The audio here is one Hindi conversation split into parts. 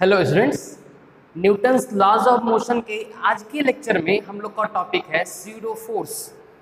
Hello students, Newton's laws of motion के आज के लेक्चर में हम लोग का टॉपिक है स्यूडो फोर्स।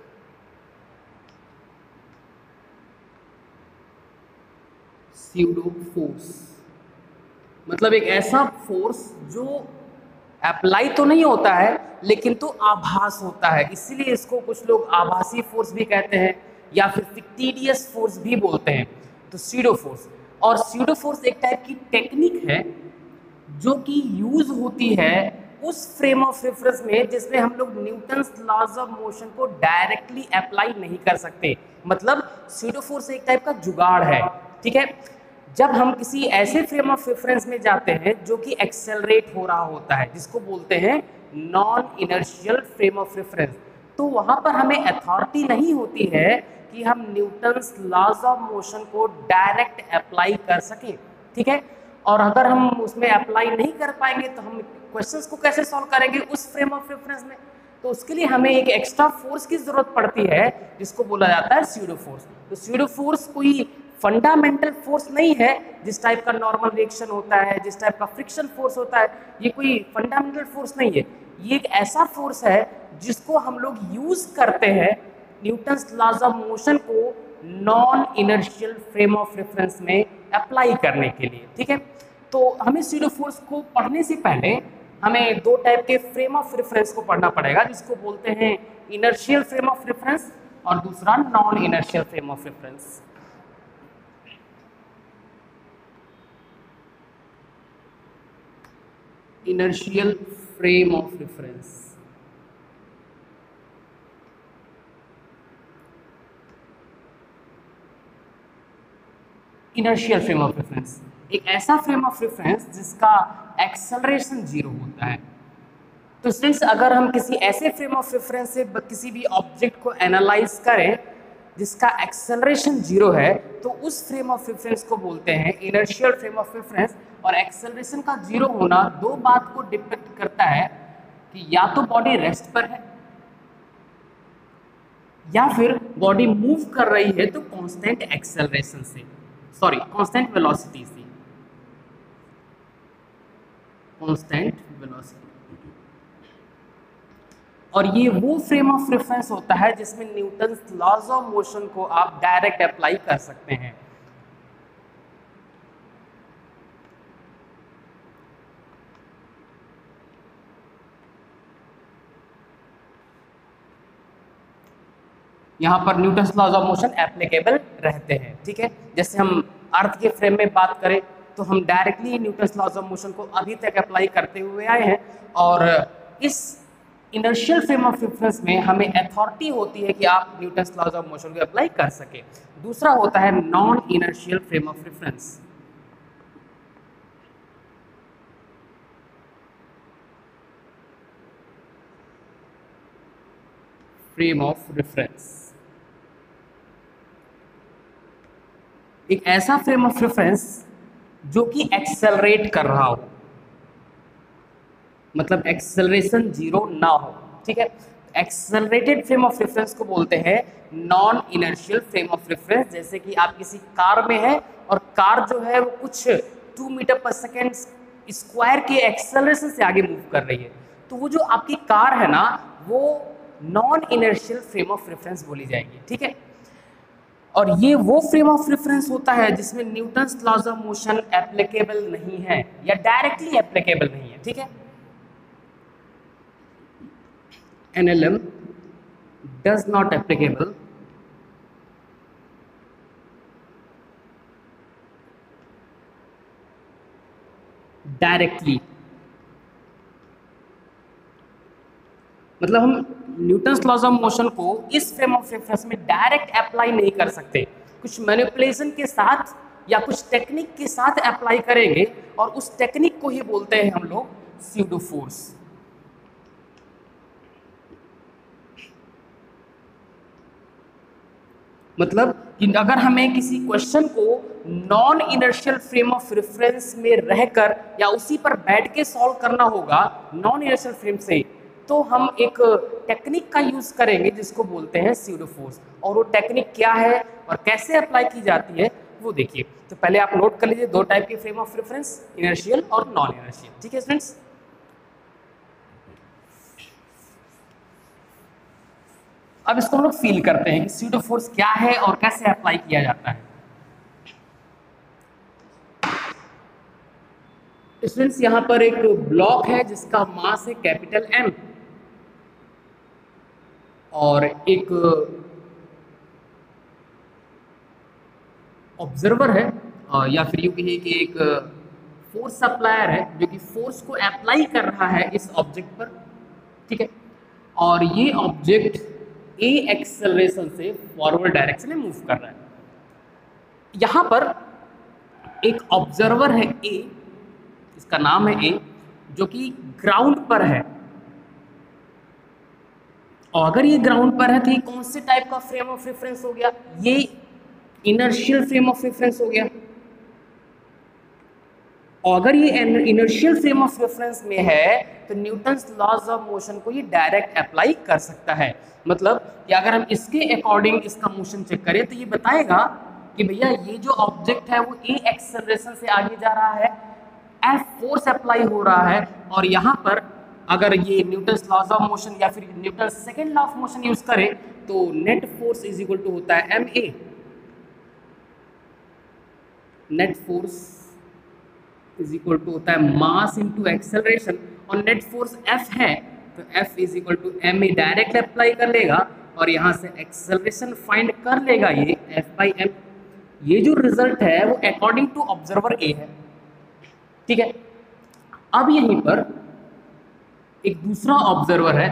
स्यूडो फोर्स मतलब एक ऐसा फोर्स जो अप्लाई तो नहीं होता है लेकिन तो आभास होता है, इसीलिए इसको कुछ लोग आभासी फोर्स भी कहते हैं या फिर फिक्टिडियस फोर्स भी बोलते हैं। तो स्यूडो फोर्स, और स्यूडो फोर्स एक टाइप की टेक्निक है जो कि यूज होती है उस फ्रेम ऑफ रेफरेंस में जिसमें हम लोग न्यूटन्स लॉज ऑफ मोशन को डायरेक्टली अप्लाई नहीं कर सकते। मतलब स्यूडो फोर्स एक टाइप का जुगाड़ है, ठीक है। जब हम किसी ऐसे फ्रेम ऑफ रेफरेंस में जाते हैं जो कि एक्सेलरेट हो रहा होता है, जिसको बोलते हैं non inertial frame of reference, तो वहां पर हमें अथॉरिटी नहीं होती है कि हम न्यूटन्स लॉज ऑफ मोशन को डायरेक्ट अप्लाई कर सकें, ठीक है। और अगर हम उसमें अप्लाई नहीं कर पाएंगे तो हम क्वेश्चंस को कैसे सॉल्व करेंगे उस फ्रेम ऑफ रेफरेंस में। तो उसके लिए हमें एक एक्स्ट्रा फोर्स की जरूरत पड़ती है जिसको बोला जाता है स्यूडो फोर्स। तो स्यूडो फोर्स कोई फंडामेंटल फोर्स नहीं है जिस टाइप का नॉर्मल रिएक्शन होता है, जिस टाइप का फ्रिक्शन फोर्स होता है, ये कोई फंडामेंटल फोर्स नहीं है। ये एक ऐसा फोर्स है जिसको हम लोग यूज करते हैं न्यूटन्स लॉज ऑफ मोशन को non inertial frame of reference में अप्लाई करने के लिए, ठीक है। तो हमें स्यूडो फोर्स को पढ़ने से पहले हमें दो टाइप के फ्रेम ऑफ रेफरेंस को पढ़ना पड़ेगा, जिसको बोलते हैं इनर्शियल फ्रेम ऑफ रेफरेंस और दूसरा non inertial frame of reference. Inertial frame of reference inertial frame of reference एक ऐसा फ्रेम ऑफ रेफरेंस जिसका एक्सेलरेशन जीरो होता है। तो स्टूडेंट्स, अगर हम किसी ऐसे फ्रेम ऑफ रेफरेंस से किसी भी ऑब्जेक्ट को एनालाइज करें जिसका एक्सेलरेशन जीरो है, तो उस फ्रेम ऑफ रेफरेंस को बोलते हैं इनर्शियल फ्रेम ऑफ रेफरेंस। और एक्सेलरेशन का जीरो होना दो बात को डिपेंड करता है कि या तो बॉडी रेस्ट पर है या फिर बॉडी मूव कर रही है तो कांस्टेंट एक्सेलरेशन से, सॉरी कांस्टेंट वेलोसिटी से, कांस्टेंट वेलोसिटी। और ये वो फ्रेम ऑफ रेफरेंस होता है जिसमें न्यूटन्स लॉज ऑफ मोशन को आप डायरेक्ट अप्लाई कर सकते हैं। यहां पर Newton's laws of motion applicable रहते हैं, ठीक है। जैसे हम अर्थ के फ्रेम में बात करें तो हम directly Newton's laws of motion को अभी तक अप्लाई करते हुए आए हैं, और इस इनर्शियल फ्रेम ऑफ रेफरेंस में हमें अथॉरिटी होती है कि आप न्यूटन्स लॉज ऑफ मोशन को अप्लाई कर सके। दूसरा होता है non inertial frame of reference. Frame of reference एक ऐसा फ्रेम ऑफ रेफरेंस जो कि एक्सेलरेट कर रहा हो, मतलब एक्सेलरेशन जीरो ना हो, ठीक है। एक्सेलरेटेड फ्रेम ऑफ रेफरेंस को बोलते हैं non inertial frame of reference. जैसे कि आप किसी कार में है और कार जो है वो कुछ 2 मीटर पर सेकेंड स्क्वायर के एक्सेलरेशन से आगे मूव कर रही है, तो वो जो आपकी कार है ना, वो non inertial frame of reference बोली जाएगी, ठीक है। और ये वो फ्रेम ऑफ रेफरेंस होता है जिसमें Newton's laws of motion applicable नहीं है या डायरेक्टली एप्लीकेबल नहीं है, ठीक है। NLM does not applicable directly. मतलब हम न्यूटन्स लॉज ऑफ मोशन को इस फ्रेम ऑफ रेफरेंस में डायरेक्ट अप्लाई नहीं कर सकते, कुछ मैनिपुलेशन के साथ या कुछ टेक्निक के साथ अप्लाई करेंगे, और उस टेक्निक को ही बोलते हैं हम लोग स्यूडो फोर्स। मतलब कि अगर हमें किसी क्वेश्चन को non inertial frame of reference में रहकर या उसी पर बैठ के सॉल्व करना होगा नॉन इनर्शियल फ्रेम से, तो हम एक टेक्निक का यूज करेंगे जिसको बोलते हैं स्यूडो फोर्स। और वो टेक्निक क्या है और कैसे अप्लाई की जाती है वो देखिए। तो पहले आप नोट कर लीजिए दो टाइप के फ्रेम ऑफ रेफरेंस, इनर्शियल और नॉन इनर्शियल। ठीक है स्टूडेंट्स, अब इसको हम लोग फील करते हैं कि स्यूडो फोर्स क्या है और कैसे अप्लाई किया जाता है। स्टूडेंट्स यहाँ पर एक ब्लॉक है जिसका मास है कैपिटल M और एक ऑब्जर्वर है या फिर यूं कहिए कि एक फोर्स सप्लायर है जो कि फोर्स को अप्लाई कर रहा है इस ऑब्जेक्ट पर। ठीक है, और ये ऑब्जेक्ट ए एक्सेलरेशन से फॉरवर्ड डायरेक्शन में मूव कर रहा है। यहाँ पर एक ऑब्जर्वर है ए, इसका नाम है ए, जो कि ग्राउंड पर है। और अगर ये ग्राउंड पर है तो ये कौन से टाइप का फ्रेम ऑफ रेफरेंस हो गया? ये इनर्शियल फ्रेम ऑफ रेफरेंस हो गया। और अगर ये इनर्शियल फ्रेम ऑफ रेफरेंस में है तो न्यूटन्स लॉज ऑफ मोशन को ये डायरेक्ट अप्लाई कर सकता है। मतलब कि अगर हम इसके अकॉर्डिंग इसका मोशन चेक करें तो ये बताएगा कि भैया ये जो ऑब्जेक्ट है वो ए एक्सेलरेशन से आगे जा रहा है, एफ फोर्स अप्लाई हो रहा है, और यहाँ पर अगर ये न्यूटन्स लॉज ऑफ मोशन या फिर Newton second law of motion use करें तो net force is equal to होता है ma। Net force is equal to होता है मास इंटू एक्सेलरेशन, और नेट फोर्स F है तो F is equal to ma direct apply कर लेगा और यहाँ से एक्सेलरेशन फाइंड कर लेगा ये F/m। ये जो रिजल्ट है वो अकॉर्डिंग टू ऑब्जर्वर A है। ठीक है, अब यहीं पर एक दूसरा ऑब्जर्वर है,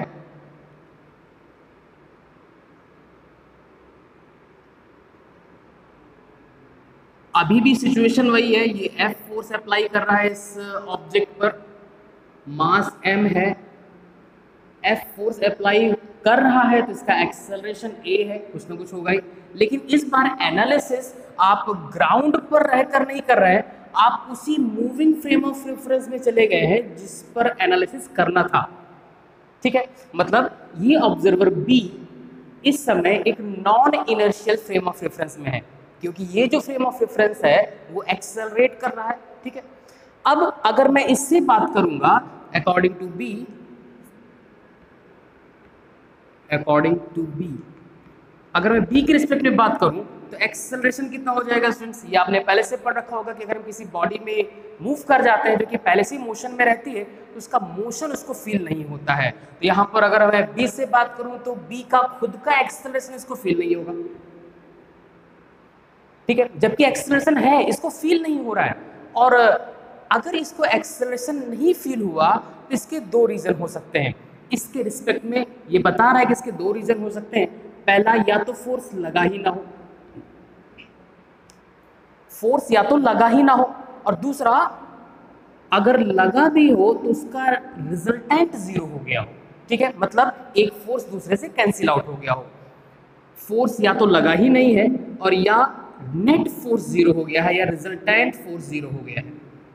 अभी भी सिचुएशन वही है, ये F फोर्स अप्लाई कर रहा है इस ऑब्जेक्ट पर, मास m है, F फोर्स अप्लाई कर रहा है तो इसका एक्सेलरेशन a है, कुछ ना कुछ होगा ही। लेकिन इस बार एनालिसिस आप ग्राउंड पर रहकर नहीं कर रहे हैं, आप उसी मूविंग फ्रेम ऑफ रेफरेंस में चले गए हैं जिस पर एनालिसिस करना था। ठीक है, मतलब ये ऑब्जर्वर B इस समय एक non inertial frame of reference में है क्योंकि ये जो फ्रेम ऑफ रेफरेंस है वो एक्सेलरेट कर रहा है। ठीक है, अब अगर मैं इससे बात करूंगा अकॉर्डिंग टू बी, अगर मैं बी के रिस्पेक्ट में बात करूं तो एक्सेलरेशन कितना हो जाएगा स्टूडेंट्स? ये आपने पहले से पढ़ रखा होगा कि अगर हम किसी बॉडी में मूव कर जाते हैं जो कि पहले से मोशन में रहती है तो उसका मोशन उसको फील नहीं होता है। तो यहाँ पर अगर मैं बी से बात करूं तो बी का खुद का एक्सेलरेशन इसको फील नहीं होगा। ठीक है, जबकि एक्सेलरेशन है, इसको फील नहीं हो रहा है। और अगर इसको एक्सेलरेशन नहीं फील हुआ तो इसके दो रीजन हो सकते हैं। इसके रिस्पेक्ट में ये बता रहा है कि इसके दो रीजन हो सकते हैं। पहला, या तो फोर्स लगा ही ना हो, फोर्स या तो लगा ही ना हो, और दूसरा अगर लगा भी हो तो उसका रिजल्टेंट जीरो हो गया हो। ठीक है, मतलब एक फोर्स दूसरे से कैंसिल आउट हो गया हो। फोर्स या तो लगा ही नहीं है और या नेट फोर्स जीरो हो गया है या रिजल्टेंट फोर्स जीरो हो गया है।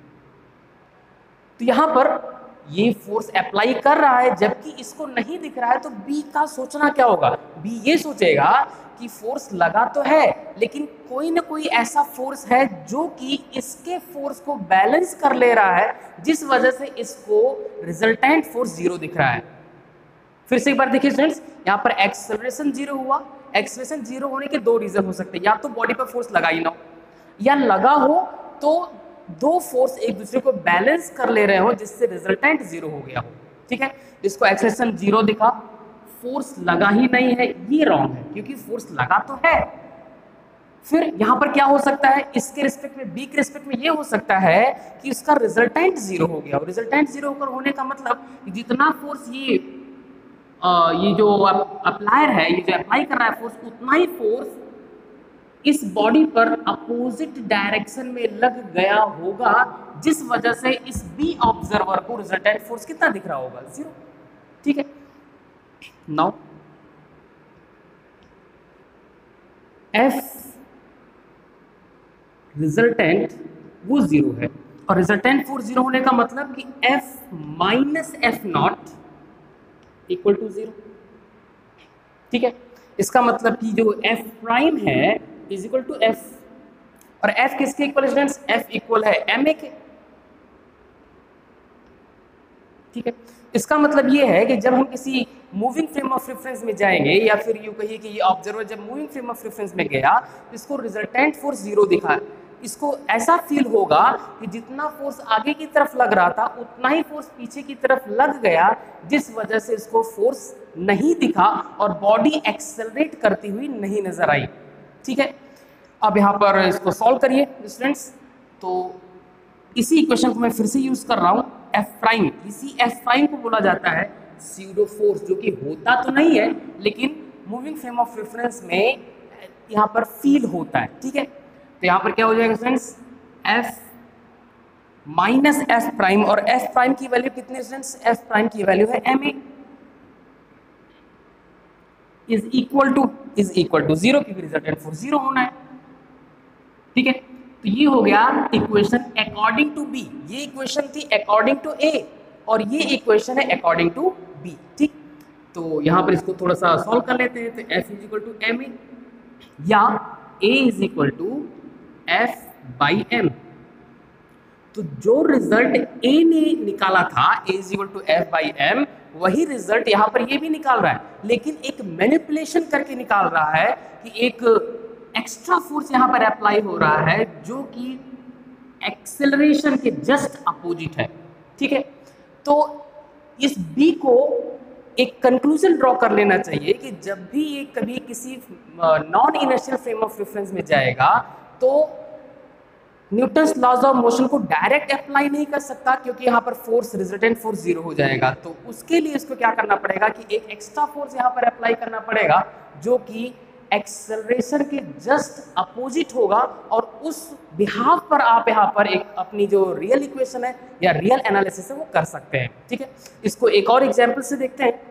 तो यहां पर ये फोर्स अप्लाई कर रहा है जबकि इसको नहीं दिख रहा है, तो बी का सोचना क्या होगा? बी ये सोचेगा कि फोर्स लगा तो है लेकिन कोई ना कोई ऐसा फोर्स है जो कि इसके फोर्स को बैलेंस कर ले रहा है, जिस वजह से इसको रिजल्टेंट फोर्स जीरो दिख रहा है। फिर से एक बार देखिए स्टूडेंट्स, यहाँ पर एक्सेलरेशन जीरो हुआ। एक्सेलरेशन जीरो होने के दो रीजन हो सकते हैं, या तो बॉडी पर फोर्स लगा ही ना हो, या लगा हो तो दो फोर्स एक दूसरे को बैलेंस कर ले रहे हो जिससे रिजल्टेंट जीरो हो गया हो। ठीक है, जिसको एक्सेलरेशन जीरो दिखा, फोर्स लगा ही नहीं है, ये रॉन्ग है क्योंकि फोर्स लगा तो है। फिर यहां पर क्या हो सकता है? इसके रिस्पेक्ट में, बी के रिस्पेक्ट में ये हो सकता है कि उसका रिजल्टेंट जीरो हो गया। रिजल्टेंट जीरो होकर होने का मतलब जितना फोर्स ये जो अप्लायर है, ये जो अप्लाई कर रहा है फोर्स, उतना ही फोर्स इस बॉडी पर अपोजिट डायरेक्शन में लग गया होगा, जिस वजह से इस बी ऑब्जर्वर को रिजल्टेंट फोर्स कितना दिख रहा होगा? जीरो। ठीक है, नाउ एफ रिजल्टेंट वो जीरो है, और रिजल्टेंट फोर्स जीरो होने का मतलब कि F minus F not equal to zero. ठीक है, इसका मतलब कि जो एफ प्राइम है इज इक्वल टू एफ, और F किसके इक्वल स्टूडेंट्स, F इक्वल है ma के। ठीक है, इसका मतलब ये है कि जब हम किसी मूविंग फ्रेम ऑफ रेफरेंस में जाएंगे, या फिर यूं कहिए कि ये ऑब्जर्वर जब मूविंग फ्रेम ऑफ रेफरेंस में गया, इसको रिजल्टेंट फोर्स 0 दिखा, इसको ऐसा फील होगा कि जितना फोर्स आगे की तरफ लग रहा था उतना ही फोर्स पीछे की तरफ लग गया, जिस वजह से इसको फोर्स नहीं दिखा और बॉडी एक्सेलरेट करती हुई नहीं नजर आई। ठीक है, अब यहाँ पर इसको सॉल्व करिए स्टूडेंट्स। तो इसी इक्वेशन को मैं फिर से यूज कर रहा हूँ, एफ प्राइम, इसी एफ प्राइम को बोला जाता है स्यूडो फोर्स, जो कि होता तो नहीं है लेकिन मूविंग फ्रेम ऑफ रेफरेंस में यहाँ पर फील होता है। ठीक है, तो यहाँ पर क्या हो जाएगा students, F minus F prime, और एफ प्राइम की वैल्यू कितनी स्टूडेंट्स, एफ प्राइम की वैल्यू है M A, is equal to 0, क्योंकि रिजल्टेंट फोर्स 0 होना है। ठीक है, तो ये हो गया इक्वेशन अकॉर्डिंग टू बी, ये इक्वेशन थी अकॉर्डिंग टू ए, और ये इक्वेशन है अकॉर्डिंग टू बी। ठीक, तो यहाँ पर इसको थोड़ा सा सॉल्व कर लेते हैं। तो F is equal to M A, या A is equal to F by M. तो जो रिजल्ट A ने निकाला था, A is equal to F by M, वही रिजल्ट यहाँ पर ये भी निकाल रहा है, लेकिन एक मैनिपुलेशन करके निकाल रहा है कि एक एक्स्ट्रा फोर्स यहाँ पर अप्लाई हो रहा है जो कि एक्सेलरेशन के जस्ट अपोजिट है। ठीक है, तो इस बी को एक कंक्लूजन ड्रॉ कर लेना चाहिए कि जब भी ये कभी किसी non inertial frame of reference में जाएगा तो न्यूटन्स लॉज ऑफ मोशन को डायरेक्ट अप्लाई नहीं कर सकता, क्योंकि यहाँ पर फोर्स रिजल्टेंट फोर्स 0 हो जाएगा। तो उसके लिए इसको क्या करना पड़ेगा कि एक एक्स्ट्रा फोर्स यहाँ पर अप्लाई करना पड़ेगा जो कि एक्सेलरेशन के जस्ट अपोजिट होगा, और उस बिहाफ पर आप यहाँ पर एक अपनी जो रियल इक्वेशन है या रियल एनालिसिस है वो कर सकते हैं। ठीक है, इसको एक और एग्जांपल से देखते हैं।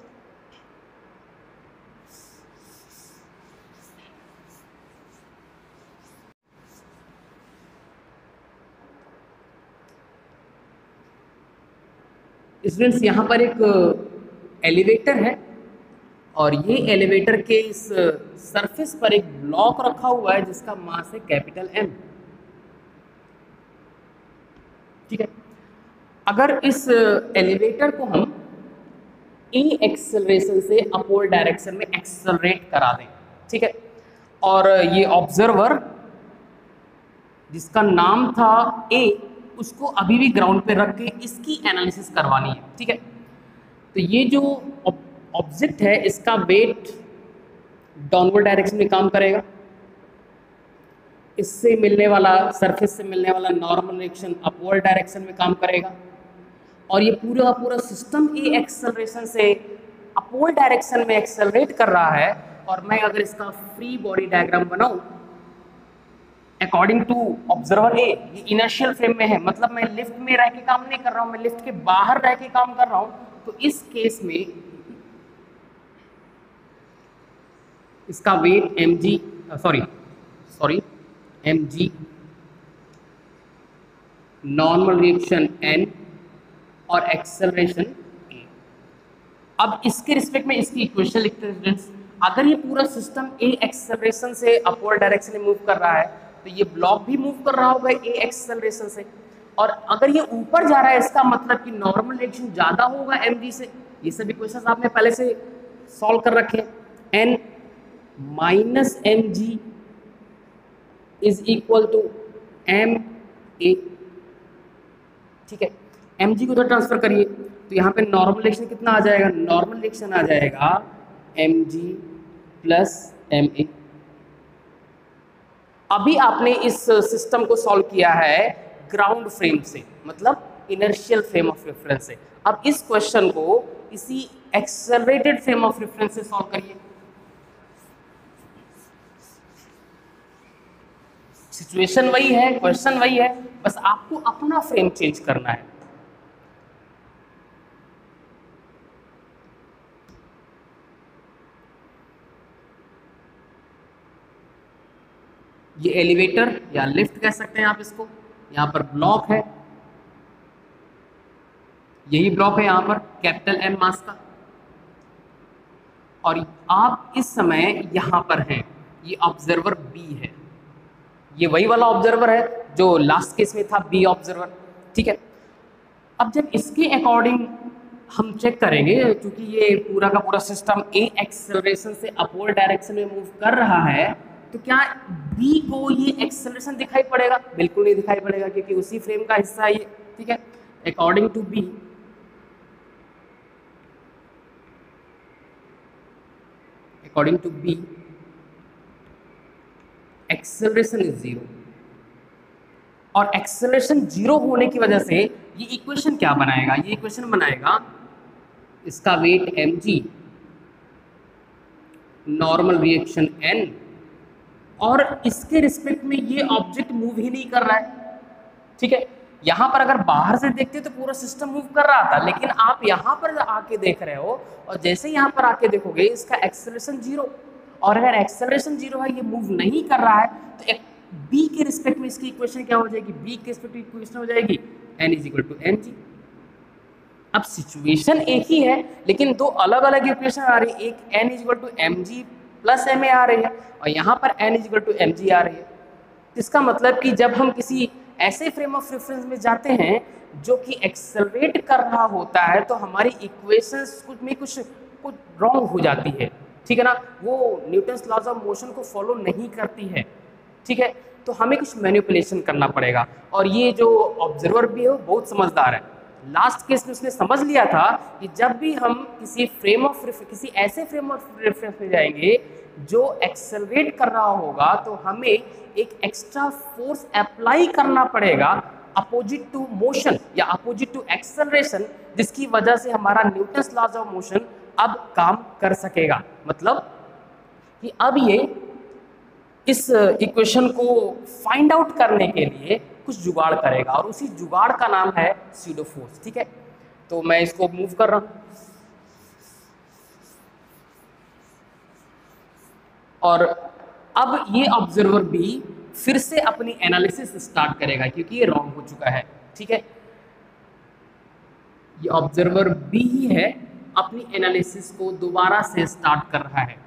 स्टूडेंट्स, यहाँ पर एक एलिवेटर है, और ये एलिवेटर के इस सरफेस पर एक ब्लॉक रखा हुआ है जिसका मास है कैपिटल M। ठीक है, अगर इस एलिवेटर को हम ए एक्सेलरेशन से अपवर्ड डायरेक्शन में एक्सेलरेट करा दें, ठीक है, और ये ऑब्जर्वर जिसका नाम था ए, उसको अभी भी ग्राउंड पे रख के इसकी एनालिसिस करवानी है। ठीक है, तो ये जो ऑब्जेक्ट है इसका वेट डाउनवर्ड डायरेक्शन में काम करेगा, इससे मिलने वाला सरफेस से मिलने वाला नॉर्मल रिएक्शन अपवर्ड डायरेक्शन में काम करेगा, और ये पूरा सिस्टम ए एक्सेलरेशन से अपवर्ड डायरेक्शन में एक्सेलरेट कर रहा है। और मैं अगर इसका फ्री बॉडी डायग्राम बनाऊं अकॉर्डिंग टू ऑब्जर्वर ए, ये इनर्शियल फ्रेम में है, मतलब मैं लिफ्ट में रह के काम नहीं कर रहा हूं, मैं लिफ्ट के बाहर रह के काम कर रहा हूं। तो इस केस में इसका weight mg normal reaction n और एक्सेलरेशन a। अब इसके रिस्पेक्ट में इसकी इक्वेशन लिखते हैं स्टूडेंट्स। अगर ये पूरा सिस्टम a एक्सेलरेशन से अपवर्ड डायरेक्शन में मूव कर रहा है तो ये ब्लॉक भी मूव कर रहा होगा a एक्सेलरेशन से, और अगर ये ऊपर जा रहा है इसका मतलब कि नॉर्मल रिएक्शन ज्यादा होगा mg से। ये सब इक्वेशंस आपने पहले से सॉल्व कर रखे। n minus mg is equal to ma। ठीक है, mg को उधर ट्रांसफर करिए तो यहाँ पे नॉर्मल रिएक्शन कितना आ जाएगा, नॉर्मल रिएक्शन आ जाएगा mg प्लस ma। अभी आपने इस सिस्टम को सॉल्व किया है ग्राउंड फ्रेम से, मतलब इनर्शियल फ्रेम ऑफ रेफरेंस से। अब इस क्वेश्चन को इसी एक्सेलरेटेड फ्रेम ऑफ रेफरेंस से सॉल्व करिए। सिचुएशन वही है, क्वेश्चन वही है, बस आपको अपना फ्रेम चेंज करना है। ये एलिवेटर या लिफ्ट कह सकते हैं आप इसको। यहाँ पर ब्लॉक है, यही ब्लॉक है यहाँ पर कैपिटल M मास का, और आप इस समय यहाँ पर हैं, ये ऑब्जर्वर B है। ये वही वाला ऑब्जर्वर है जो लास्ट केस में था, बी ऑब्जर्वर। ठीक है, अब जब इसके अकॉर्डिंग हम चेक करेंगे, क्योंकि ये पूरा का पूरा सिस्टम ए एक्सेलरेशन से अपवर्ड डायरेक्शन में मूव कर रहा है, तो क्या बी को ये एक्सेलरेशन दिखाई पड़ेगा? बिल्कुल नहीं दिखाई पड़ेगा, क्योंकि उसी फ्रेम का हिस्सा है ये। ठीक है, according to B, according to B acceleration is zero, और एक्सेलरेशन जीरो होने की वजह से ये इक्वेशन क्या बनाएगा? ये इक्वेशन बनाएगा इसका weight mg, normal reaction n, और इसके रिस्पेक्ट में ये ऑब्जेक्ट मूव ही नहीं कर रहा है। ठीक है, यहां पर अगर बाहर से देखते तो पूरा सिस्टम मूव कर रहा था, लेकिन आप यहां पर आके देख रहे हो, और जैसे यहां पर आके देखोगे इसका एक्सेलरेशन जीरो, और अगर एक्सेलरेशन जीरो है, ये मूव नहीं कर रहा है, तो एक बी के रिस्पेक्ट में इसकी इक्वेशन क्या हो जाएगी? बी के रिस्पेक्ट में इक्वेशन हो जाएगी n is equal to mg। अब सिचुएशन एक ही है, लेकिन दो अलग अलग इक्वेशन आ रही है, एक n is equal to mg plus ma आ रही है, और यहाँ पर n is equal to mg आ रही है। इसका मतलब कि जब हम किसी ऐसे फ्रेम ऑफ रेफरेंस में जाते हैं जो कि एक्सेलरेट कर रहा होता है, तो हमारी इक्वेशंस कुछ रॉन्ग हो जाती है। ठीक है ना, वो न्यूटन्स लॉज ऑफ मोशन को फॉलो नहीं करती है। ठीक है, तो हमें कुछ मैनिपुलेशन करना पड़ेगा, और ये जो ऑब्जर्वर भी है वो बहुत समझदार है। लास्ट केस में उसने समझ लिया था कि जब भी हम किसी ऐसे फ्रेम ऑफ रेफरेंस में जाएंगे जो एक्सेलरेट कर रहा होगा, तो हमें एक एक्स्ट्रा फोर्स अप्लाई करना पड़ेगा अपोजिट टू मोशन या अपोजिट टू एक्सेलरेशन, जिसकी वजह से हमारा न्यूटन्स लॉज ऑफ मोशन अब काम कर सकेगा। मतलब कि अब ये इस इक्वेशन को फाइंड आउट करने के लिए कुछ जुगाड़ करेगा, और उसी जुगाड़ का नाम है स्यूडो फोर्स। ठीक है, तो मैं इसको मूव कर रहा हूं, और अब ये ऑब्जर्वर भी फिर से अपनी एनालिसिस स्टार्ट करेगा, क्योंकि ये रॉन्ग हो चुका है। ठीक है, ये ऑब्जर्वर बी ही है, अपनी एनालिसिस को दोबारा से स्टार्ट कर रहा है।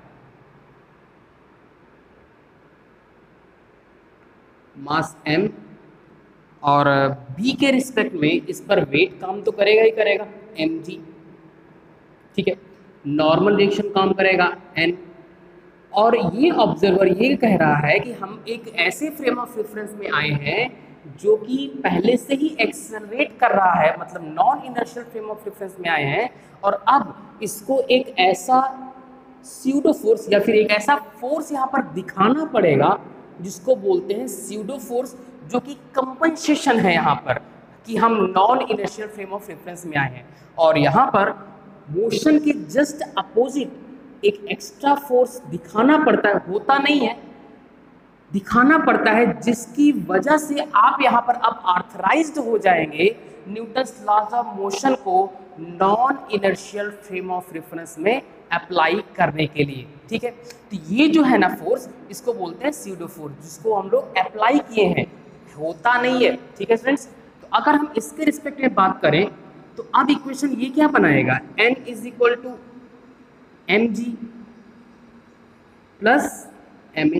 मास m, और b के रिस्पेक्ट में इस पर वेट काम तो करेगा ही करेगा, mg। ठीक है, नॉर्मल रिएक्शन काम करेगा n, और ये ऑब्जर्वर ये कह रहा है कि हम एक ऐसे फ्रेम ऑफ रेफरेंस में आए हैं जो कि पहले से ही एक्सेलरेट कर रहा है, मतलब non inertial frame of reference में आए हैं, और अब इसको एक ऐसा स्यूडो फोर्स या फिर एक ऐसा फोर्स यहाँ पर दिखाना पड़ेगा जिसको बोलते हैं स्यूडो फोर्स, जो कि कंपनसेशन है यहाँ पर, कि हम non inertial frame of reference में आए हैं, और यहाँ पर मोशन के जस्ट अपोजिट एक एक्स्ट्रा फोर्स दिखाना पड़ता है, होता नहीं है, दिखाना पड़ता है, जिसकी वजह से आप यहाँ पर अब आर्थराइज्ड हो जाएंगे न्यूटन्स लॉज ऑफ मोशन को non inertial frame of reference में अप्लाई करने के लिए। ठीक है, तो ये जो है ना फोर्स, इसको बोलते हैं स्यूडो फोर्स, जिसको हम लोग अप्लाई किए हैं, होता नहीं है। ठीक है फ्रेंड्स, तो अगर हम इसके रिस्पेक्ट में बात करें तो अब इक्वेशन ये क्या बनाएगा? n is equal to mg plus ma।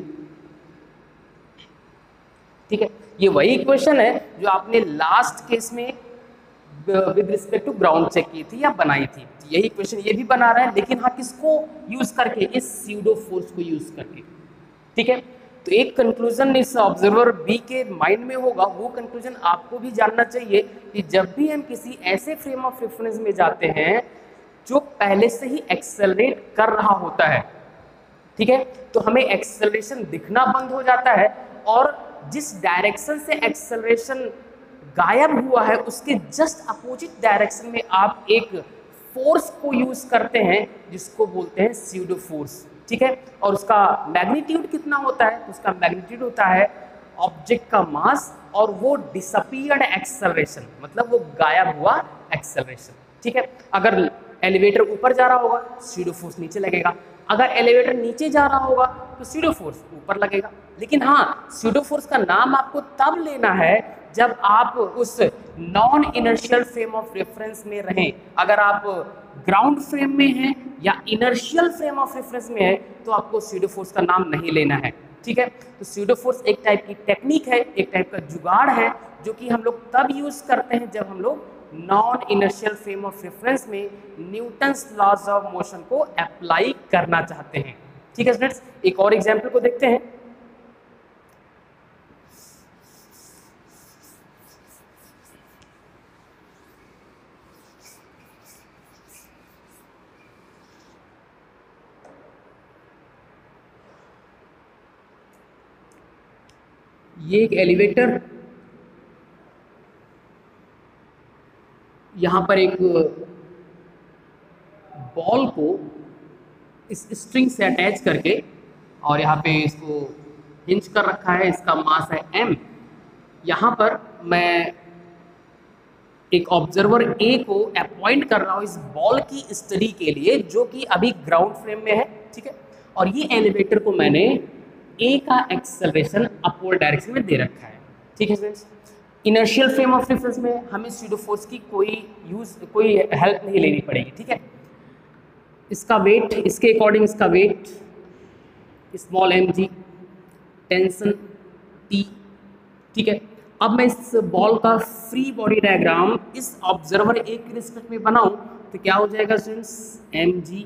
ठीक है, ये वही इक्वेशन है जो आपने लास्ट केस में with respect to ground check की थी या बनाई थी, यही इक्वेशन ये भी बना रहा है, लेकिन हाँ किसको यूज करके? इस स्यूडो फोर्स को यूज करके। ठीक है, तो एक कंक्लूजन इस ऑब्जर्वर बी के माइंड में होगा, वो कंक्लूजन आपको भी जानना चाहिए कि जब भी हम किसी ऐसे फ्रेम ऑफ रेफरेंस में जाते हैं जो पहले से ही एक्सेलरेट कर रहा होता है, ठीक है, तो हमें एक्सेलरेशन दिखना बंद हो जाता है, और जिस डायरेक्शन से एक्सेलरेशन गायब हुआ है उसके जस्ट अपोजिट डायरेक्शन में आप एक फोर्स को यूज करते हैं जिसको बोलते हैं स्यूडो फोर्स। ठीक है, और उसका मैग्नीट्यूड कितना होता है? उसका मैग्नीट्यूड होता है ऑब्जेक्ट का मास और वो डिसअपीयर्ड एक्सेलरेशन, मतलब वो गायब हुआ एक्सेलरेशन। ठीक है, अगर एलिवेटर ऊपर जा रहा होगा स्यूडो फोर्स नीचे लगेगा, अगर एलिवेटर नीचे जा रहा होगा तो स्यूडो फोर्स ऊपर लगेगा। लेकिन हाँ, स्यूडो फोर्स का नाम आपको तब लेना है जब आप उस non inertial frame of reference में रहें। अगर आप ग्राउंड फ्रेम में हैं या इनर्शियल फ्रेम ऑफ रेफरेंस में है तो आपको स्यूडो फोर्स का नाम नहीं लेना है। ठीक है। तो स्यूडो फोर्स एक टाइप की टेक्निक है, एक टाइप का जुगाड़ है, जो कि हम लोग तब यूज करते हैं जब हम लोग non inertial frame of reference में न्यूटन्स लॉज ऑफ मोशन को अप्लाई करना चाहते हैं। ठीक है स्टूडेंट्स, एक और एग्जाम्पल को देखते हैं। ये एक एलिवेटर, यहाँ पर एक बॉल को इस स्ट्रिंग से अटैच करके और यहाँ पे इसको हिंज कर रखा है, इसका मास है m। यहाँ पर मैं एक ऑब्जर्वर ए को अपॉइंट कर रहा हूँ इस बॉल की स्टडी के लिए, जो कि अभी ग्राउंड फ्रेम में है, ठीक है। और ये एलिवेटर को मैंने ए का एक्सेलरेशन अपवर्ड डायरेक्शन में दे रखा है, ठीक है friends. Inertial frame of reference में हमें स्यूडो फोर्स की कोई हेल्प नहीं लेनी पड़ेगी, ठीक है। इसका वेट, इसके अकॉर्डिंग इसका weight small mg, tension T, ठीक है। अब मैं इस बॉल का फ्री बॉडी डायग्राम इस ऑब्जर्वर ए के रिस्पेक्ट में बनाऊं तो क्या हो जाएगा स्टूडेंट्स, mg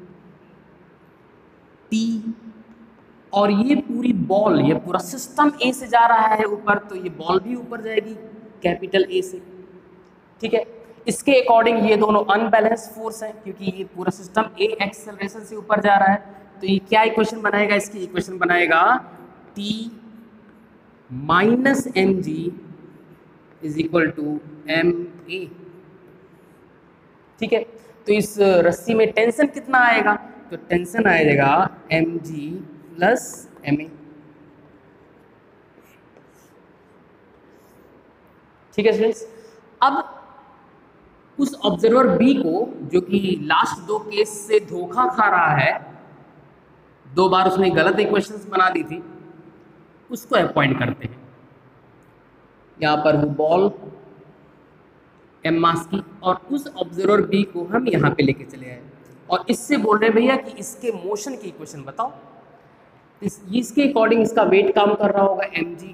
T, और ये पूरी बॉल, ये पूरा सिस्टम ए से जा रहा है ऊपर, तो ये बॉल भी ऊपर जाएगी कैपिटल ए से, ठीक है। इसके अकॉर्डिंग ये दोनों अनबैलेंस फोर्स हैं, क्योंकि ये पूरा सिस्टम ए एक्सेलरेशन से ऊपर जा रहा है। तो ये क्या इक्वेशन बनाएगा, इसकी इक्वेशन बनाएगा T minus mg is equal to ma, ठीक है। तो इस रस्सी में टेंशन कितना आएगा, तो टेंशन आएगा mg प्लस ma, ठीक है स्टूडेंट्स। अब उस ऑब्जर्वर बी को, जो कि लास्ट दो केस से धोखा खा रहा है, 2 बार उसने गलत इक्वेशंस बना दी थी, उसको अपॉइंट करते हैं। यहाँ पर वो बॉल एम मास की, और उस ऑब्जर्वर बी को हम यहाँ पे लेके चले आए और इससे बोल रहे हैं भैया कि इसके मोशन की इक्वेशन बताओ। इसके अकॉर्डिंग इसका वेट काम कर रहा होगा mg,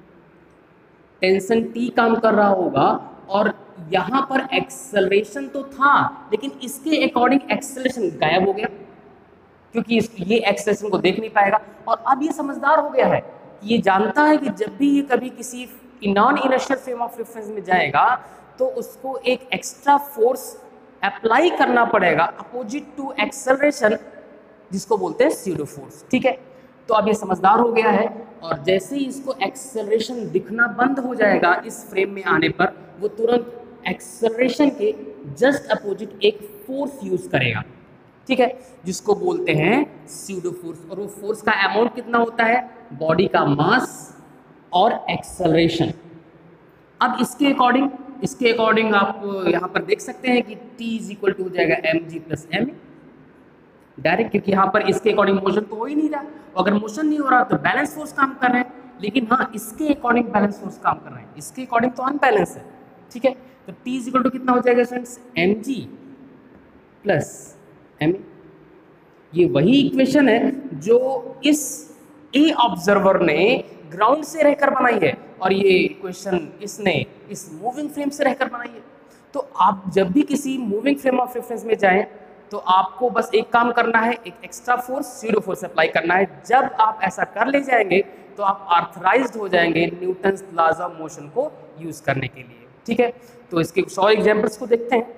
टेंशन T काम कर रहा होगा, और यहाँ पर एक्सेलरेशन तो था लेकिन इसके अकॉर्डिंग एक्सेलरेशन गायब हो गया, क्योंकि ये एक्सेलरेशन को देख नहीं पाएगा। और अब ये समझदार हो गया है कि ये जानता है कि जब भी ये कभी किसी non inertial frame of reference में जाएगा तो उसको एक एक्स्ट्रा फोर्स अप्लाई करना पड़ेगा अपोजिट टू एक्सेलरेशन, जिसको बोलते हैं स्यूडो फोर्स, ठीक है। तो अब ये समझदार हो गया है, और जैसे ही इसको एक्सेलरेशन दिखना बंद हो जाएगा इस फ्रेम में आने पर, वो तुरंत एक्सेलरेशन के जस्ट अपोजिट एक फोर्स यूज करेगा, ठीक है, जिसको बोलते हैं स्यूडो फोर्स। और वो फोर्स का अमाउंट कितना होता है, बॉडी का मास और एक्सेलरेशन। अब इसके अकॉर्डिंग आप यहाँ पर देख सकते हैं कि T इज इक्वल टू हो जाएगा mg प्लस ma डायरेक्ट, क्योंकि यहाँ पर इसके अकॉर्डिंग मोशन तो हो ही नहीं रहा। अगर मोशन नहीं हो रहा तो बैलेंस फोर्स काम कर रहे हैं, लेकिन हाँ इसके अकॉर्डिंग बैलेंस फोर्स काम कर रहे हैं, इसके अकॉर्डिंग तो अनबैलेंस है, ठीक है। तो T इज इक्वल टू कितना हो जाएगा स्टूडेंट्स, mg प्लस ma। ये वही इक्वेशन है जो इस ए ऑब्जर्वर ने ग्राउंड से रहकर बनाई है, और ये इक्वेशन इसने इस मूविंग फ्रेम से रहकर बनाई है। तो आप जब भी किसी मूविंग फ्रेम ऑफ रेफरेंस में जाएं तो आपको बस एक काम करना है, एक extra force pseudo force apply करना है। जब आप ऐसा कर ले जाएंगे तो आप ऑथराइज्ड हो जाएंगे न्यूटन्स लॉज ऑफ मोशन को यूज करने के लिए, ठीक है। तो इसके कुछ और एग्जांपल्स को देखते हैं।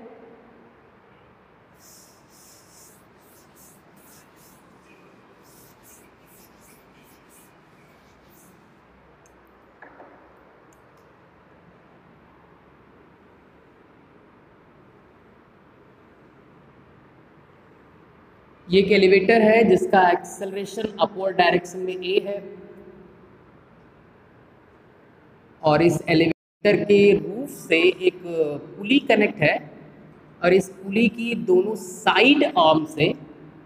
ये एक एलिवेटर है जिसका एक्सेलरेशन अपवर्ड डायरेक्शन में a है, और इस एलिवेटर के रूफ से एक पुली कनेक्ट है, और इस पुली की दोनों साइड आर्म से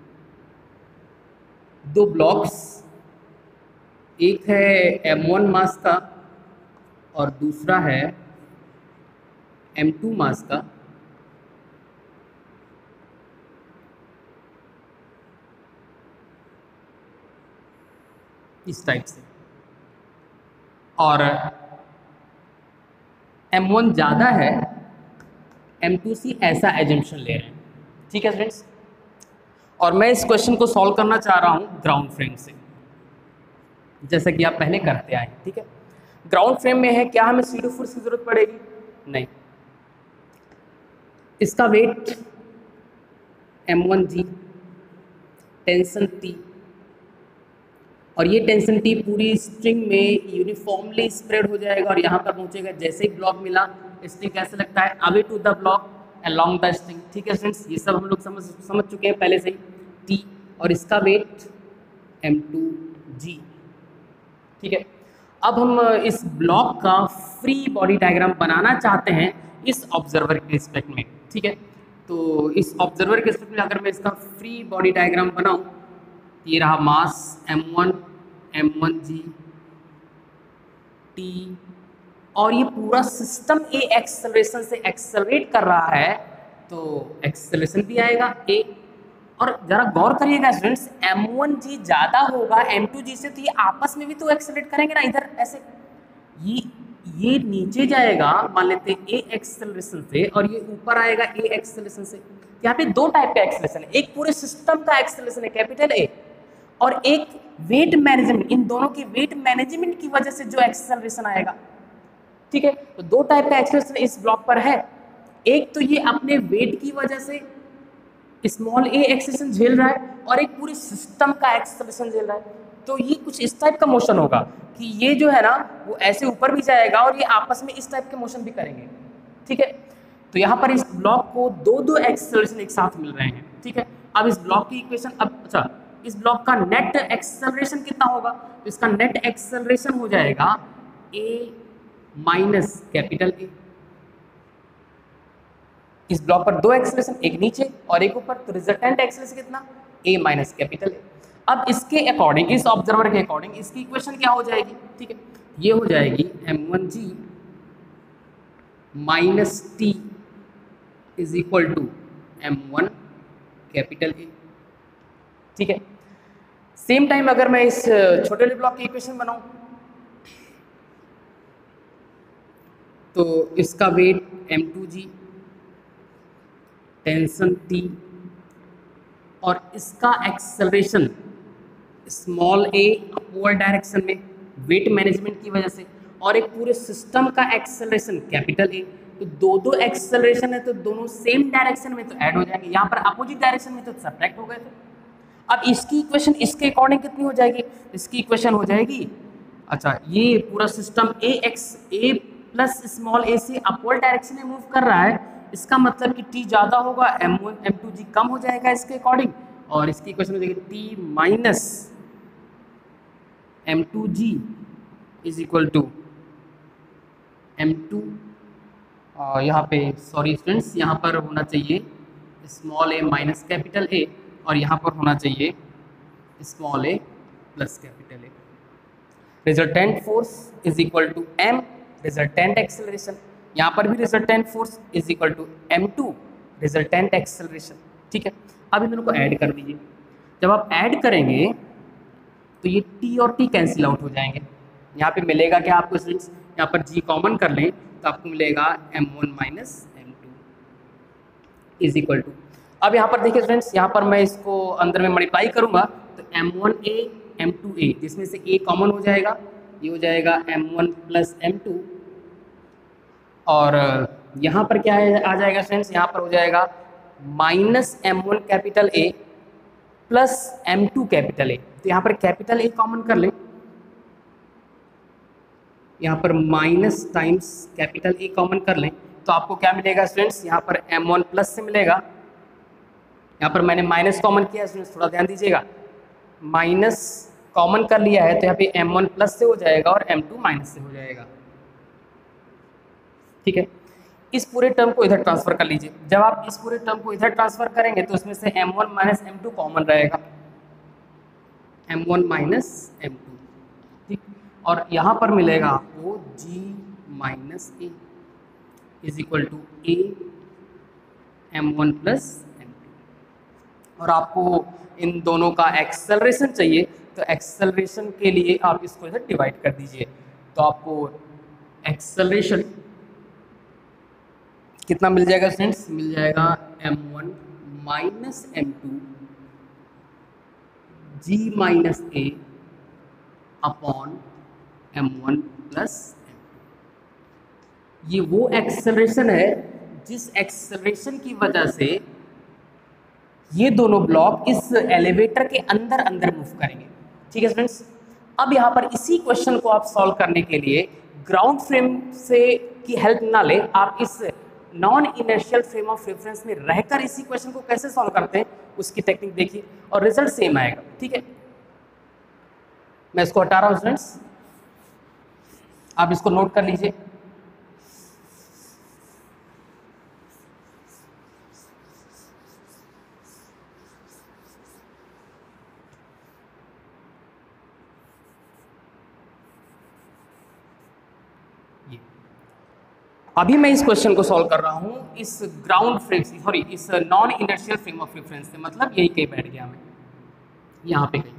2 ब्लॉक्स, एक है m1 मास का और दूसरा है m2 मास का, इस टाइप से, और m1 ज़्यादा है, m2c ऐसा एजम्पशन ले रहे हैं। ठीक है फ्रेंड्स, और मैं इस क्वेश्चन को सॉल्व करना चाह रहा हूँ ग्राउंड फ्रेम से, जैसा कि आप पहले करते आए। ठीक है, ग्राउंड फ्रेम में है, क्या हमें सीडो फोर्स की जरूरत पड़ेगी? नहीं। इसका वेट m1g, टेंशन T, और ये टेंशन T पूरी स्ट्रिंग में यूनिफॉर्मली स्प्रेड हो जाएगा और यहाँ पर पहुँचेगा। जैसे ही ब्लॉक मिला, स्ट्रिंग कैसे लगता है? Away to the block along the string. ठीक है फ्रेंड्स, ये सब हम लोग समझ चुके हैं पहले से ही। T और इसका वेट m2g। ठीक है, अब हम इस ब्लॉक का फ्री बॉडी डायग्राम बनाना चाहते हैं इस ऑब्जर्वर के रिस्पेक्ट में। ठीक है, तो इस ऑब्जर्वर के रिस्पेक्ट में अगर मैं इसका फ्री बॉडी डायग्राम बनाऊं, ये रहा मास m1 m1g t, और ये पूरा सिस्टम a एक्सेलरेशन से एक्सेलरेट कर रहा है, तो एक्सेलरेशन भी आएगा a। और जरा गौर करिएगा स्टूडेंट्स, m1g ज़्यादा होगा m2g से, तो ये आपस में भी तो एक्सेलरेट करेंगे ना, इधर ऐसे ये नीचे जाएगा, मान लेते हैं a एक्सेलरेशन से, और ये ऊपर आएगा a एक्सेलरेशन से। यहाँ पे दो टाइप का एक्सेलरेशन है, एक पूरे सिस्टम का एक्सेलरेशन है कैपिटल A, और एक वेट मैनेजमेंट, इन दोनों की वेट मैनेजमेंट की वजह से जो एक्सेलरेशन आएगा। ठीक है, तो दो टाइप का एक्सेलरेशन इस ब्लॉक पर है, एक तो ये अपने वेट की वजह से स्मॉल a एक्सेलरेशन झेल रहा है, और एक पूरे सिस्टम का एक्सेलरेशन झेल रहा है। तो ये कुछ इस टाइप का मोशन होगा कि ये जो है ना वो ऐसे ऊपर भी जाएगा और ये आपस में इस टाइप के मोशन भी करेंगे। ठीक है, तो यहाँ पर इस ब्लॉक को दो एक्सेलरेशन एक साथ मिल रहे हैं। ठीक है, अब इस ब्लॉक की इक्वेशन, अब अच्छा इस ब्लॉक का नेट एक्सेलरेशन कितना होगा? तो इसका नेट एक्सेलरेशन हो जाएगा a माइनस कैपिटल A। इस ब्लॉक पर दो एक्सेलरेशन, एक नीचे और एक ऊपर, तो रिजल्टेंट एक्सेलरेशन कितना? a minus capital A। अब इसके अकॉर्डिंग, इस ऑब्जर्वर के अकॉर्डिंग इसकी इक्वेशन क्या हो जाएगी? ठीक है, ये हो जाएगी m1g minus t is equal to m1 capital A। ठीक है, सेम टाइम अगर मैं इस छोटे वाले ब्लॉक की इक्वेशन बनाऊं, तो इसका वेट m2g, टेंशन T, और इसका acceleration small a upward direction में वेट मैनेजमेंट की वजह से, और एक पूरे सिस्टम का एक्सेलरेशन कैपिटल A। तो दो एक्सेलरेशन है, तो दोनों सेम डायरेक्शन में तो ऐड हो जाएंगे, यहाँ पर अपोजिट डायरेक्शन में तो सब्ट्रैक्ट हो गए थे। अब इसकी इक्वेशन इसके अकॉर्डिंग कितनी हो जाएगी? इसकी इक्वेशन हो जाएगी, अच्छा ये पूरा system a plus small a से अपवर्ड डायरेक्शन में मूव कर रहा है, इसका मतलब कि t ज़्यादा होगा, m1 m2g कम हो जाएगा इसके अकॉर्डिंग, और इसकी इक्वेशन हो जाएगी t minus m2g is equal to m2, यहाँ पे सॉरी स्टूडेंट्स, यहाँ पर होना चाहिए small a minus capital A, और यहाँ पर होना चाहिए small a plus capital A। Resultant force is equal to m resultant acceleration, यहाँ पर भी resultant force is equal to m2 resultant acceleration. ठीक है, अब इन दोनों को ऐड कर दीजिए। जब आप ऐड करेंगे तो ये t और t कैंसिल आउट हो जाएंगे। यहाँ पे मिलेगा क्या आपको स्टूडेंट्स? यहाँ पर g कॉमन कर लें तो आपको मिलेगा m1 minus m2 is equal to, अब यहाँ पर देखिए स्टूडेंट्स, यहाँ पर मैं इसको अंदर में मल्टीप्लाई करूँगा तो m1a m2a, जिसमें से a कॉमन हो जाएगा, ये हो जाएगा m1 प्लस m2, और यहाँ पर क्या है आ जाएगा स्टूडेंट्स? यहाँ पर हो जाएगा minus m1 capital A plus m2 capital A। तो यहाँ पर कैपिटल A कॉमन कर लें, यहाँ पर minus times capital A common कर लें, तो आपको क्या मिलेगा स्टूडेंट्स? यहाँ पर m1 प्लस से मिलेगा, यहाँ पर मैंने माइनस कॉमन किया है स्टूडेंट्स, थोड़ा ध्यान दीजिएगा, माइनस कॉमन कर लिया है तो यहाँ पे m1 प्लस से हो जाएगा और m2 माइनस से हो जाएगा। ठीक है, इस पूरे टर्म को इधर ट्रांसफर कर लीजिए। जब आप इस पूरे टर्म को इधर ट्रांसफर करेंगे तो उसमें से m1 माइनस m2 कॉमन रहेगा, m1 माइनस m2। ठीक, और यहाँ पर मिलेगा आपको g minus a is equal to a m1 plus m2, और आपको इन दोनों का एक्सेलरेशन चाहिए, तो एक्सेलरेशन के लिए आप इसको इधर डिवाइड कर दीजिए, तो आपको एक्सेलरेशन कितना मिल जाएगा स्टूडेंट्स, मिल जाएगा m1 minus m2 g minus a upon m1 plus m2। ये वो एक्सेलरेशन है जिस एक्सेलरेशन की वजह से ये दोनों ब्लॉक इस एलिवेटर के अंदर अंदर मूव करेंगे। ठीक है स्टूडेंट्स, अब यहाँ पर इसी क्वेश्चन को आप सॉल्व करने के लिए ग्राउंड फ्रेम से की हेल्प ना ले, आप इस non inertial frame of reference में रहकर इसी क्वेश्चन को कैसे सॉल्व करते हैं उसकी टेक्निक देखिए और रिजल्ट सेम आएगा। ठीक है, मैं इसको हटा रहा हूँ स्टूडेंट्स, आप इसको नोट कर लीजिए। अभी मैं इस क्वेश्चन को सॉल्व कर रहा हूँ इस ग्राउंड फ्रेम से, सॉरी इस non inertial frame of reference से, मतलब यही कहीं बैठ गया मैं, यहाँ पे कहीं,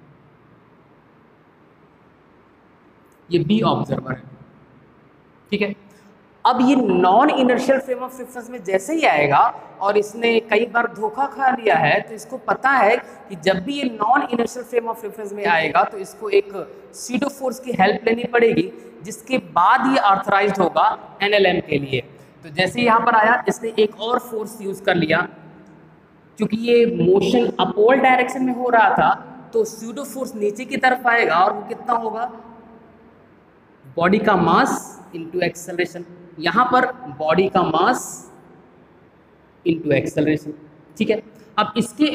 ये बी ऑब्जर्वर है। ठीक है, अब ये non inertial frame of reference में जैसे ही आएगा और इसने कई बार धोखा खा लिया है, तो इसको पता है कि जब भी ये non inertial frame of reference में आएगा तो इसको एक सीडो फोर्स की हेल्प लेनी पड़ेगी, जिसके बाद ये ऑथराइज्ड होगा एनएलएम के लिए। तो जैसे यहाँ पर आया, इसने एक और फोर्स यूज कर लिया, क्योंकि ये मोशन अपवर्ड डायरेक्शन में हो रहा था, तो सीडो फोर्स नीचे की तरफ आएगा और वो कितना होगा, बॉडी का मास इंटू एक्सेलरेशन। यहाँ पर बॉडी का मास इंटू एक्सेलरेशन। ठीक है, अब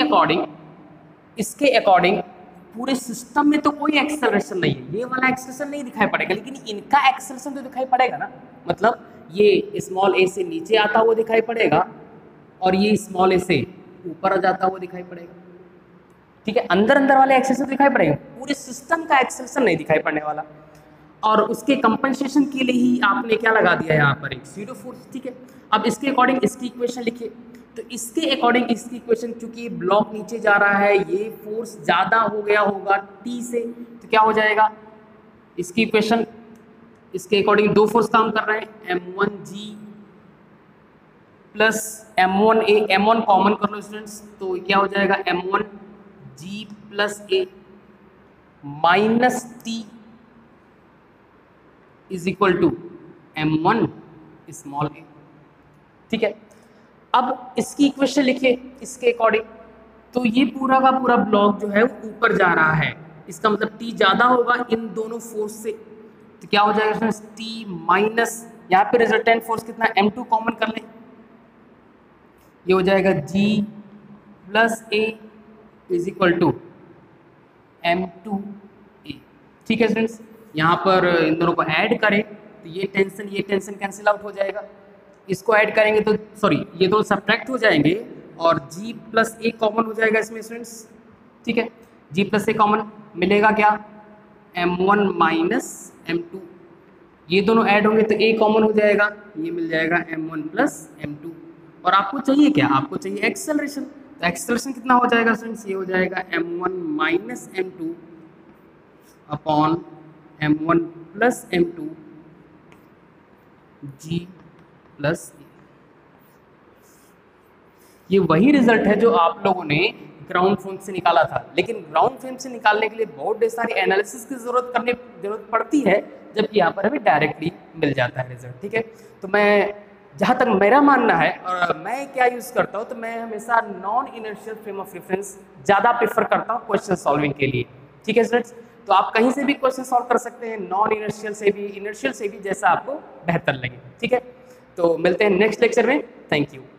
इसके अकॉर्डिंग पूरे सिस्टम में तो कोई एक्सेलरेशन नहीं है, ये वाला एक्सेलरेशन नहीं दिखाई पड़ेगा, लेकिन इनका एक्सेलरेशन तो दिखाई पड़ेगा ना, मतलब ये स्मॉल ए से नीचे आता हुआ दिखाई पड़ेगा और ये स्मॉल ए से ऊपर जाता हुआ दिखाई पड़ेगा। ठीक है, अंदर अंदर वाले एक्सेलरेशन दिखाई पड़ेगा, पूरे सिस्टम का एक्सेलरेशन नहीं दिखाई पड़ने वाला। और उसके कंपनसेशन के लिए ही आपने क्या लगा दिया यहाँ पर, एक सीडो फोर्स। ठीक है, अब इसके अकॉर्डिंग इसकी इक्वेशन लिखिए, तो इसके अकॉर्डिंग इसकी इक्वेशन, क्योंकि ब्लॉक नीचे जा रहा है, ये फोर्स ज़्यादा हो गया होगा टी से, तो क्या हो जाएगा इसकी इक्वेशन, इसके अकॉर्डिंग दो फोर्स काम कर रहे हैं, m1g plus m1a, m1 common कर लो स्टूडेंट्स, तो क्या हो जाएगा m1g plus a minus t is equal to m1 small a। ठीक है, अब इसकी इक्वेशन लिखिए इसके अकॉर्डिंग, तो ये पूरा का पूरा ब्लॉक जो है वो ऊपर जा रहा है, इसका मतलब t ज़्यादा होगा इन दोनों फोर्स से, तो क्या हो जाएगा t माइनस, यहाँ पे रिजल्टेंट फोर्स कितना, m2 कॉमन कर लें, ये हो जाएगा g plus a is equal to m2a। ठीक है स्टूडेंट्स, यहाँ पर इन दोनों को ऐड करें तो ये टेंशन कैंसिल आउट हो जाएगा, इसको ऐड करेंगे तो सॉरी ये दो सब्ट्रैक्ट हो जाएंगे और g प्लस a कॉमन हो जाएगा इसमें स्टूडेंट्स। ठीक है, g प्लस a कॉमन मिलेगा क्या, m1 माइनस m2, ये दोनों ऐड होंगे तो a कॉमन हो जाएगा, ये मिल जाएगा m1 प्लस m2। और आपको चाहिए क्या, आपको चाहिए एक्सेलरेशन, तो एक्सेलरेशन कितना हो जाएगा स्टूडेंट्स, ये हो जाएगा m1 minus m2 upon m1 plus m2 g plus a। ये वही रिजल्ट है जो आप लोगों ने ग्राउंड फ्रेम से निकाला था, लेकिन ग्राउंड फ्रेम से निकालने के लिए बहुत ढेर सारी एनालिसिस की जरूरत पड़ती है, जबकि यहाँ पर हमें डायरेक्टली मिल जाता है रिजल्ट। ठीक है, तो मैं जहाँ तक मेरा मानना है और मैं क्या यूज़ करता हूँ, तो मैं हमेशा non inertial frame of reference ज़्यादा प्रेफर करता हूँ क्वेश्चन सॉल्विंग के लिए। ठीक है स्टूडेंट्स, तो आप कहीं से भी क्वेश्चन सॉल्व कर सकते हैं, नॉन इनर्शियल से भी, इनर्शियल से भी, जैसा आपको बेहतर लगे। ठीक है, तो मिलते हैं नेक्स्ट लेक्चर में, थैंक यू।